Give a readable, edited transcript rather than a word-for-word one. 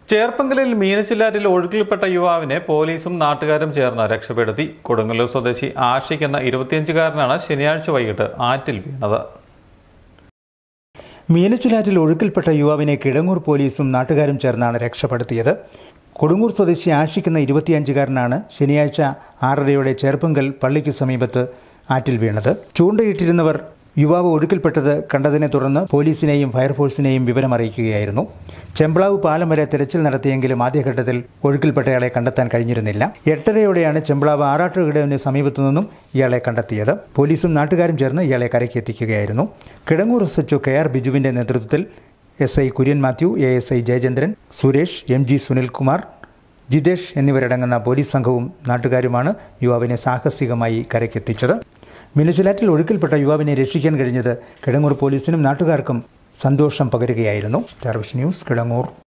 ചേർപ്പങ്കലിൽ മീനച്ചിലാറ്റിൽ ഒഴുക്കിൽപ്പെട്ട യുവാവിനെ പോലീസും നാട്ടുകാരും ചേർന്ന് രക്ഷപ്പെടുത്തി. കൊടുങ്ങല്ലൂർ സ്വദേശി ആഷിഖ് എന്ന 25-കാരനാണ് ശനിയാഴ്ച വൈകിട്ട് ആറ്റിൽ വീണത്. മീനച്ചിലാറ്റിൽ ഒഴുക്കിൽപ്പെട്ട യുവാവിനെ കിടങ്ങൂർ പോലീസും നാട്ടുകാരും ചേർന്നാണ് രക്ഷപ്പെടുത്തിയത്. കൊടുങ്ങൂർ സ്വദേശി ആഷിഖ് എന്ന 25-കാരനാണ് ശനിയാഴ്ച 6:30 ചേർപ്പങ്കൽ പള്ളിക്ക് സമീപത്ത് ആറ്റിൽ വീണത്. ചൂണ്ടയിട്ടിരുന്നവർ യുവാവ് ഒഴുക്കിൽപ്പെട്ടത് കണ്ടതിനെ തുടർന്ന് പോലീസിനെയും ഫയർഫോഴ്സിനെയും വിവരമറിയിക്കുകയായിരുന്നു. ചെമ്പ്ളാവ് പാലം വരെ തെരച്ചിൽ നടത്തിയെങ്കിലും ആദ്യഘട്ടത്തിൽ ഒഴുക്കിൽപ്പെട്ടയാളെ കണ്ടെത്താൻ കഴിഞ്ഞിരുന്നില്ല. 8:30 ചെമ്പ്ളാവ് ആറാട്ടുകടവിന് സമീപത്തു നിന്നും ഇയാളെ കണ്ടെത്തിയത്. പോലീസും നാട്ടുകാരും ചേർന്ന് ഇയാളെ കരയ്ക്ക് എത്തിക്കുകയായിരുന്നു. കിടങ്ങൂർ SHO KR ബിജുവിന്റെ നേതൃത്വത്തിൽ SI Kurian Mathew, ASI Jayachandran, Suresh, MG Sunilkumar, Jithesh എന്നിവരടങ്ങുന്ന പോലീസ് സംഘവും നാട്ടുകാരുമാണ് യുവാവിനെ സാഹസികമായി കരയ്ക്കെത്തിച്ചത്. മീനച്ചിലാറ്റിൽ ഒഴുക്കിൽപ്പെട്ട യുവാവിനെ രക്ഷിക്കാൻ കഴിഞ്ഞത് കിടങ്ങൂർ പോലീസിനും നാട്ടുകാർക്കും സന്തോഷം പകരുകയായിരുന്നു. Starvision news, Kidangoor.